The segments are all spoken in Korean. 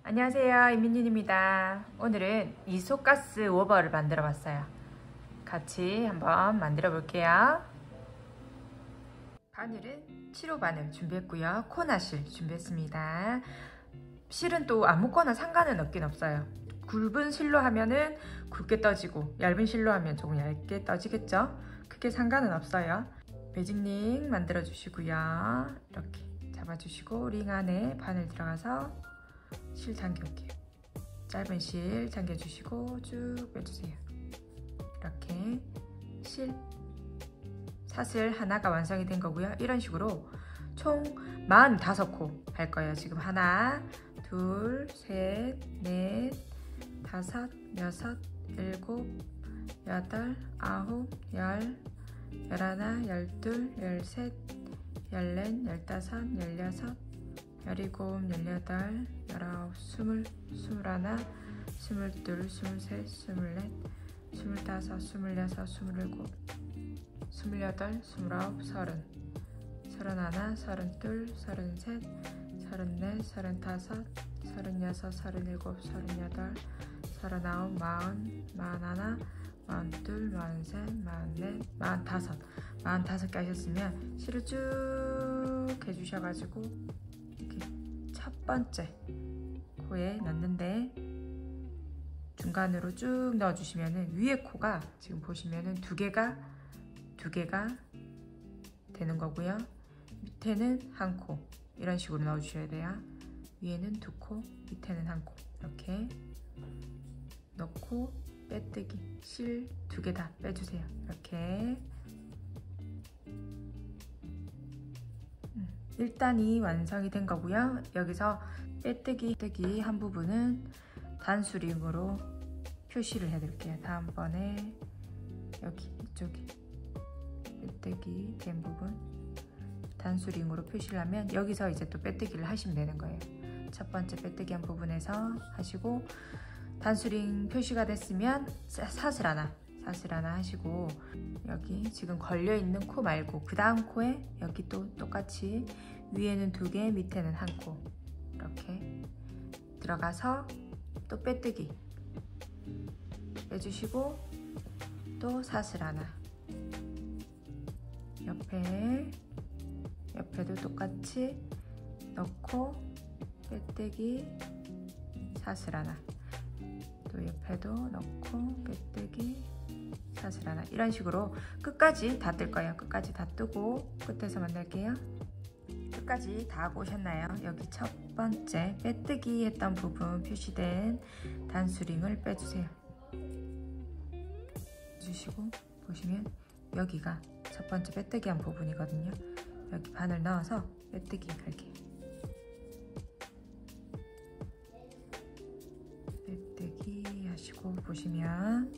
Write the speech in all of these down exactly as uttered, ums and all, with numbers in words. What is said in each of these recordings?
안녕하세요, 이민윤입니다. 오늘은 이소가스 워버를 만들어 봤어요. 같이 한번 만들어 볼게요. 바늘은 칠 호 바늘 준비했고요. 코나실 준비했습니다. 실은 또 아무거나 상관은 없긴 없어요. 굵은 실로 하면은 굵게 떠지고 얇은 실로 하면 조금 얇게 떠지겠죠? 크게 상관은 없어요. 매직링 만들어 주시고요. 이렇게 잡아주시고 링 안에 바늘 들어가서 실 잠겨올게요. 짧은 실 잠겨주시고 쭉 빼주세요. 이렇게 실 사슬 하나가 완성이 된 거고요. 이런 식으로 총 사십오 코 할 거예요. 지금 하나, 둘, 셋, 넷, 다섯, 여섯, 일곱, 여덟, 아홉, 열, 열하나, 열둘, 열셋, 열넷, 열다섯, 열여섯, 열일곱, 열여덟, 열아홉, 스물, 스물하나, 스물둘, 스물셋, 스물넷, 스물다섯, 스물여섯, 스물일곱, 스물여덟, 스물아홉, 서른, 서른하나, 서른둘, 서른셋, 서른넷, 서른다섯, 서른여섯, 서른일곱, 서른여덟, 서른아홉, 마흔, 마흔하나, 마흔둘, 마흔셋, 마흔넷, 마흔다섯, 마흔다섯 개 하셨으면 실을 쭉 해주셔가지고 이렇게 첫 번째 코에 넣는데 중간으로 쭉 넣어주시면은 위에 코가 지금 보시면은 두 개가 두 개가 되는 거고요. 밑에는 한 코 이런 식으로 넣어주셔야 돼요. 위에는 두 코, 밑에는 한 코 이렇게 넣고 빼뜨기 실 두 개 다 빼주세요. 이렇게 일 단이 완성이 된 거고요. 여기서 빼뜨기 빼뜨기 한 부분은 단수링으로 표시를 해드릴게요. 다음번에 여기 이쪽에 빼뜨기 된 부분 단수링으로 표시를 하면 여기서 이제 또 빼뜨기를 하시면 되는 거예요. 첫 번째 빼뜨기 한 부분에서 하시고 단수링 표시가 됐으면 사슬 하나 사슬 하나 하시고 여기 지금 걸려있는 코 말고 그 다음 코에 여기 또 똑같이 위에는 두 개 밑에는 한 코 이렇게 들어가서 또 빼뜨기 빼주시고 또 사슬 하나 옆에 옆에도 똑같이 넣고 빼뜨기 사슬 하나 또 옆에도 넣고 빼뜨기 사슬 하나 이런 식으로 끝까지 다 뜰 거예요. 끝까지 다 뜨고 끝에서 만날게요. 끝까지 다 하고 오셨나요? 여기 첫 번째 빼뜨기 했던 부분 표시된 단수링을 빼주세요. 주시고 보시면 여기가 첫 번째 빼뜨기 한 부분이거든요. 여기 바늘 넣어서 빼뜨기 할게요. 빼뜨기 하시고 보시면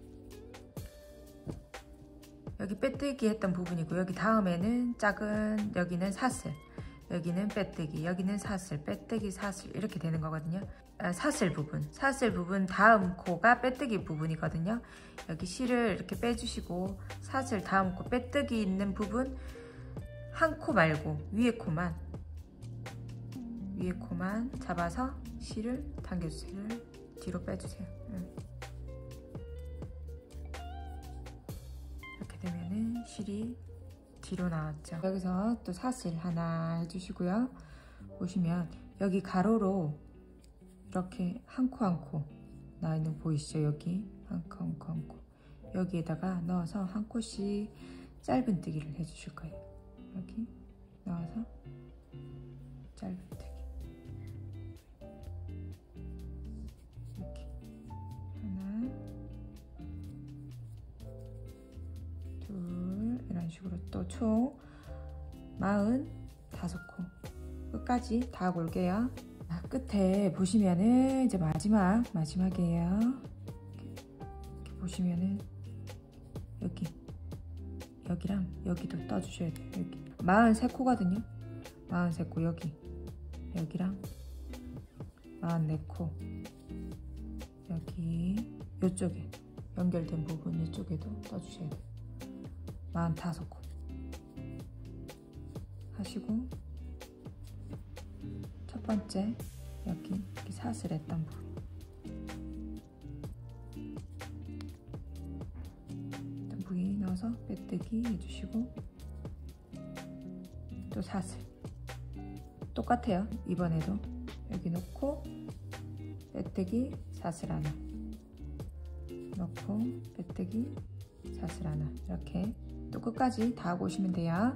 여기 빼뜨기 했던 부분이고 여기 다음에는 작은 여기는 사슬 여기는 빼뜨기 여기는 사슬 빼뜨기 사슬 이렇게 되는 거거든요. 아, 사슬 부분 사슬 부분 다음 코가 빼뜨기 부분이거든요. 여기 실을 이렇게 빼주시고 사슬 다음 코 빼뜨기 있는 부분 한 코 말고 위에 코만 위에 코만 잡아서 실을 당겨주세요. 뒤로 빼주세요. 이렇게 되면은 실이 뒤로 나왔죠. 여기서 또 사슬 하나 해주시고요. 보시면 여기 가로로 이렇게 한 코 한 코 나와 있는 거 보이시죠? 여기 한 코 한 코 한 코 여기에다가 넣어서 한 코씩 짧은뜨기를 해주실 거예요. 여기 넣어서 짧은뜨기 이렇게 하나 둘 이런 식으로 또 총 사십오 코 끝까지 다 하고 올게요. 끝에 보시면은 이제 마지막 마지막이에요. 이렇게, 이렇게 보시면은 여기 여기랑 여기도 떠주셔야 돼요. 여기 사십삼 코거든요. 사십삼 코 여기 여기랑 사십사 코 여기 이쪽에 연결된 부분 이쪽에도 떠주셔야 돼요. 사십오 코 하시고 첫 번째 여기 이렇게 사슬했던 부분 일단 V 넣어서 빼뜨기 해주시고 또 사슬 똑같아요. 이번에도 여기 놓고 빼뜨기 사슬 하나 넣고 빼뜨기 사슬 하나 이렇게 또 끝까지 다 하고 오시면 돼요.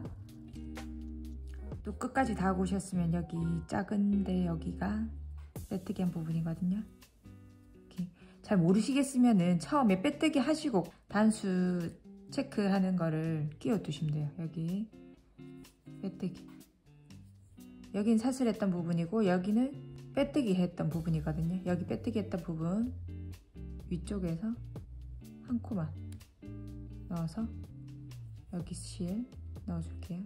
또 끝까지 다 하고 오셨으면 여기 작은데 여기가 빼뜨기 한 부분이거든요. 이렇게 잘 모르시겠으면은 처음에 빼뜨기 하시고 단수 체크하는 거를 끼워 두시면 돼요. 여기 빼뜨기 여긴 사슬했던 부분이고 여기는 빼뜨기 했던 부분이거든요. 여기 빼뜨기 했던 부분 위쪽에서 한 코만 넣어서 여기 실 넣어줄게요.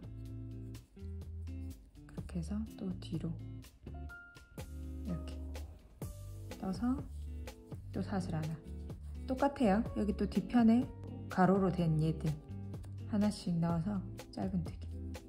그렇게 해서 또 뒤로 이렇게 떠서 또 사슬 하나 똑같아요. 여기 또 뒤편에 가로로 된 얘들 하나씩 넣어서 짧은뜨기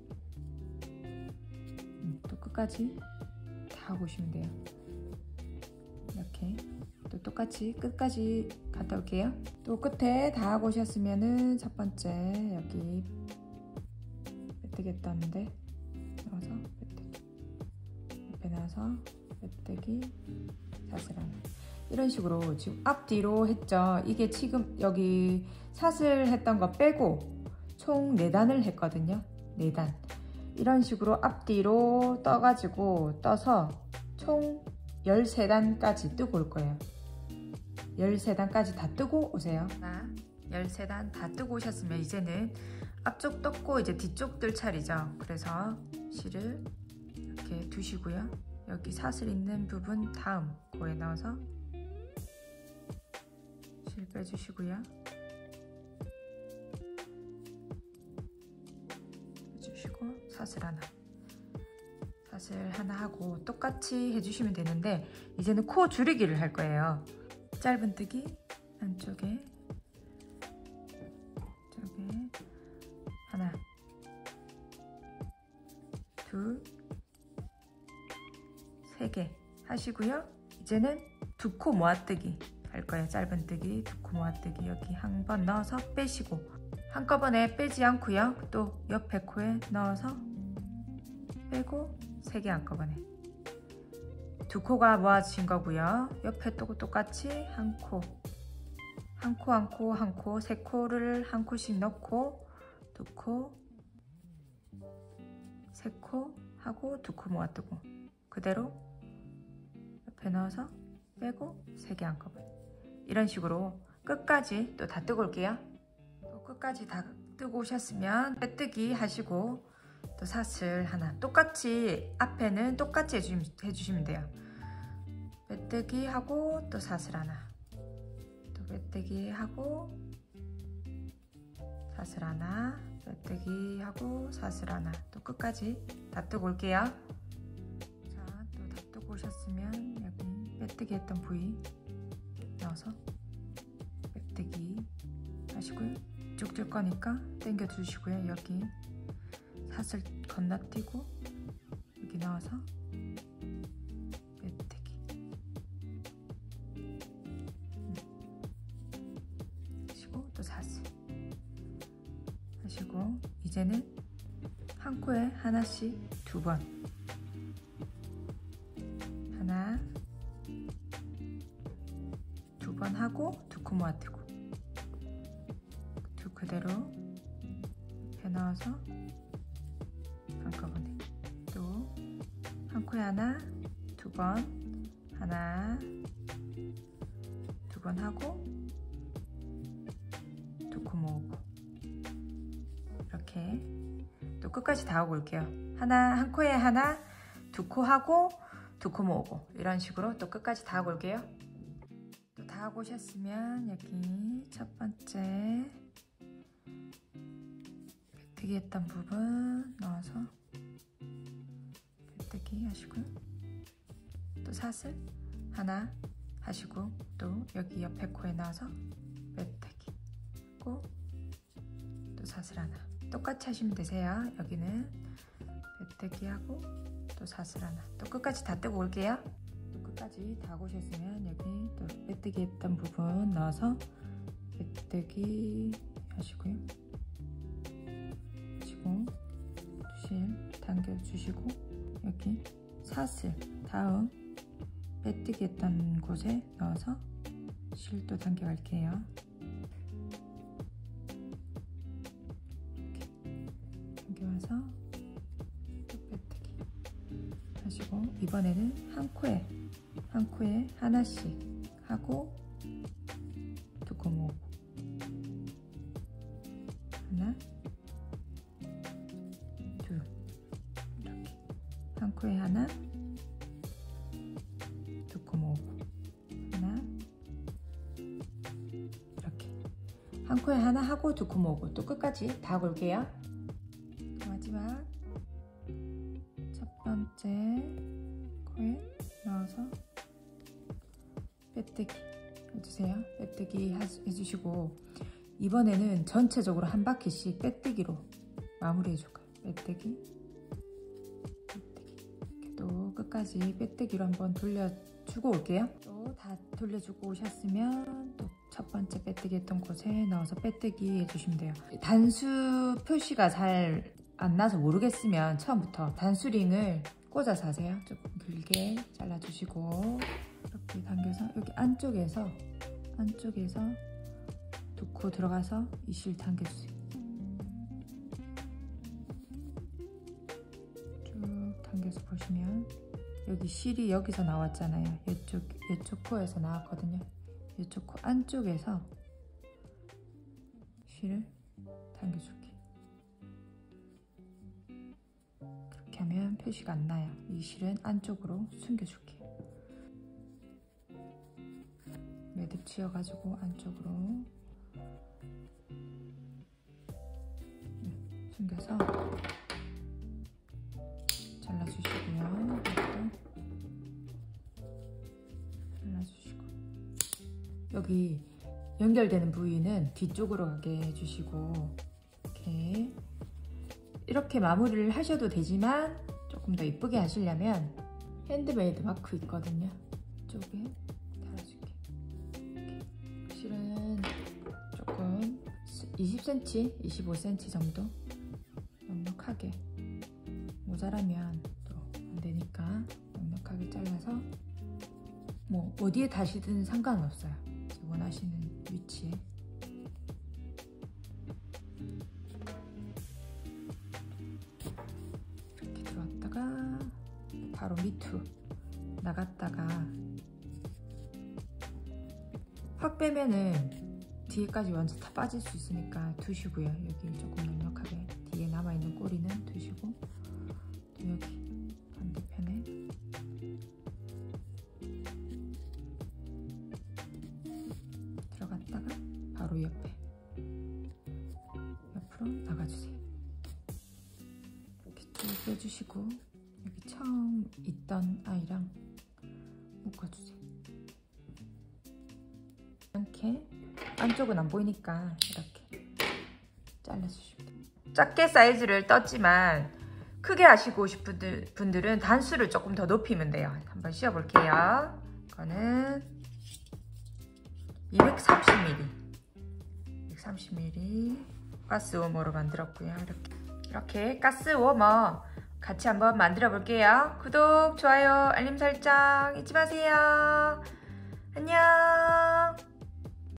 음, 또 끝까지 다 하고 오시면 돼요. 이렇게 또 똑같이 끝까지 갔다 올게요. 또 끝에 다 하고 오셨으면은 첫 번째 여기 빼뜨기 떴는데 넣어서 빼뜨기 옆에 넣어서 빼뜨기 사슬 하나 이런 식으로 지금 앞뒤로 했죠. 이게 지금 여기 사슬 했던 거 빼고 총 네 단을 했거든요. 네 단 이런 식으로 앞뒤로 떠가지고 떠서 총 열세 단까지 뜨고 올 거예요. 열세 단까지 다 뜨고 오세요. 열세 단 다 뜨고 오셨으면 이제는 앞쪽 떴고 이제 뒤쪽들 차례죠. 그래서 실을 이렇게 두시고요. 여기 사슬 있는 부분 다음 코에 넣어서 실 빼주시고요. 빼주시고 사슬 하나 사슬 하나 하고 똑같이 해주시면 되는데 이제는 코 줄이기를 할 거예요. 짧은뜨기 안쪽에 쪽에 하나 둘 세 개 하시고요. 이제는 두 코 모아뜨기 할 거예요. 짧은뜨기 두 코 모아뜨기 여기 한 번 넣어서 빼시고 한꺼번에 빼지 않고요. 또 옆에 코에 넣어서 빼고 세 개 한꺼번에 두 코가 모아진 거고요. 옆에 또 똑같이 한 코, 한 코, 한 코, 한 코, 세 코를 한 코씩 넣고 두 코, 세 코 하고 두 코 모아뜨고 그대로 옆에 넣어서 빼고 세 개 한꺼번에 이런 식으로 끝까지 또 다 뜨고 올게요. 또 끝까지 다 뜨고 오셨으면 빼뜨기 하시고 또 사슬 하나 똑같이 앞에는 똑같이 해주시면, 해주시면 돼요. 빼뜨기 하고 또 사슬 하나 또 빼뜨기 하고 사슬 하나 빼뜨기 하고 사슬 하나 또 끝까지 다 뜨고 올게요. 자, 또 다 뜨고 오셨으면 여기 빼뜨기 했던 부위 넣어서 빼뜨기 하시고요. 쭉 뜰 거니까 당겨 주시고요. 여기 사슬 건너뛰고 여기 넣어서 빼뜨기 하시고 또 사슬 하시고 이제는 한 코에 하나씩 두 번 하나 두 번 하고 두 코 모아뜨고 두 그대로 옆에 넣어서 한꺼번에 또 한 코에 하나 두 번 하나 두 번 하고 두 코 모으고 이렇게 또 끝까지 다 하고 올게요. 하나 한 코에 하나 두 코 하고 두 코 모으고 이런 식으로 또 끝까지 다 하고 올게요. 또 다 하고 오셨으면 여기 첫 번째 빼뜨기 했던 부분 넣어서 빼뜨기 하시고요. 또 사슬 하나 하시고 또 여기 옆에 코에 넣어서 빼뜨기 하고 또 사슬 하나 똑같이 하시면 되세요. 여기는 빼뜨기 하고 또 사슬 하나 또 끝까지 다 뜨고 올게요. 또 끝까지 다 고셨으면 여기 또 빼뜨기 했던 부분 넣어서 빼뜨기 하시고요. 그리고 실 당겨주시고 여기 사슬 다음 빼뜨기 했던 곳에 넣어서 실도 당겨갈게요. 이렇게 당겨와서 또 빼뜨기 하시고 이번에는 한 코에 한 코에 하나씩 하고 두코 모으고 하나 둘 이렇게 한 코에 하나 두코 모으고 하나 이렇게 한 코에 하나 하고 두코 모으고 또 끝까지 다 골게요. 마지막 첫 번째 코에 넣어서 빼뜨기 해주세요. 빼뜨기 해주시고 이번에는 전체적으로 한 바퀴씩 빼뜨기로 마무리해 줄 거예요. 빼뜨기 빼뜨기 이렇게 또 끝까지 빼뜨기로 한번 돌려주고 올게요. 또 다 돌려주고 오셨으면 또 첫 번째 빼뜨기 했던 곳에 넣어서 빼뜨기 해주시면 돼요. 단수 표시가 잘 안 나서 모르겠으면 처음부터 단수링을 꽂아서 하세요. 조금 길게 잘라주시고 이렇게 당겨서 여기 안쪽에서 안쪽에서 두 코 들어가서 이 실 당겨주세요. 쭉 당겨서 보시면 여기 실이 여기서 나왔잖아요. 이쪽, 이쪽 코에서 나왔거든요. 이쪽 코 안쪽에서 실을 당겨줄게요. 그렇게 하면 표시가 안 나요. 이 실은 안쪽으로 숨겨줄게요. 매듭 지어가지고 안쪽으로 네, 숨겨서 잘라주시고요. 잘라주시고 여기 연결되는 부위는 뒤쪽으로 가게 해주시고 이렇게 이렇게 마무리를 하셔도 되지만 조금 더 이쁘게 하시려면 핸드메이드 마크 있거든요. 이쪽에 달아줄게요. 이렇게. 실은 조금 이십 센티미터, 이십오 센티미터 정도 넉넉하게 모자라면 또 안 되니까 넉넉하게 잘라서 뭐 어디에 다시든 상관없어요. 원하시는 위치에 이렇게 들어왔다가 바로 밑으로 나갔다가 확 빼면은 뒤에까지 완전 다 빠질 수 있으니까 두시고요. 여기 조금 넉넉하게 뒤에 남아있는 꼬리는 두시고 또 여기 반대편에 들어갔다가 바로 옆에 옆으로 나가주세요. 이렇게 쭉 빼주시고 여기 처음 있던 아이랑 묶어주세요. 이렇게 안쪽은 안 보이니까 이렇게 잘라주시면 돼요. 작게 사이즈를 떴지만 크게 하시고 싶은 분들은 단수를 조금 더 높이면 돼요. 한번 씌워볼게요. 이거는 이백삼십 밀리미터 이백삼십 밀리미터 가스 워머로 만들었고요. 이렇게 이렇게 가스 워머 같이 한번 만들어 볼게요. 구독, 좋아요, 알림 설정 잊지 마세요.